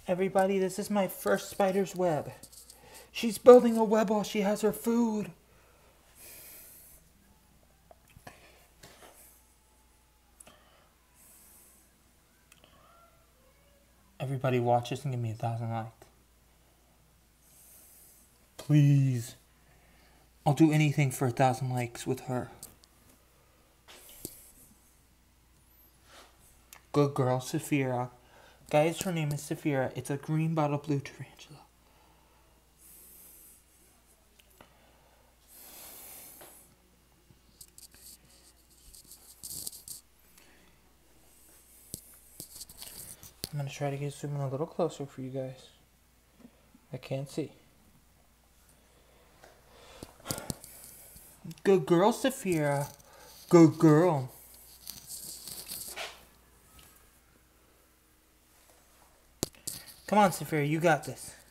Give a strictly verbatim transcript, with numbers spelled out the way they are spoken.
Everybody, this is my first spider's web. She's building a web while she has her food. Everybody watch this and give me a thousand likes. Please. I'll do anything for a thousand likes with her. Good girl, Saphira. Guys, her name is Saphira. It's a green bottle blue tarantula. I'm going to try to get zoom in a little closer for you guys. I can't see. Good girl, Saphira. Good girl. Come on, Saphira, you got this.